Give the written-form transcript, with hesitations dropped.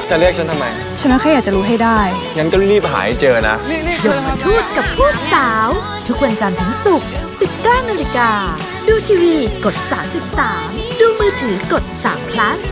จะเรียกฉันทำไมฉันแค่อยากจะรู้ให้ได้งั้นก็รีบหาให้เจอนะยมทูตกับผู้สาวทุกวันจันทร์ถึงศุกร์ 19 นาฬิกาดูทีวีกด 3.3 ดูมือถือกด3 plus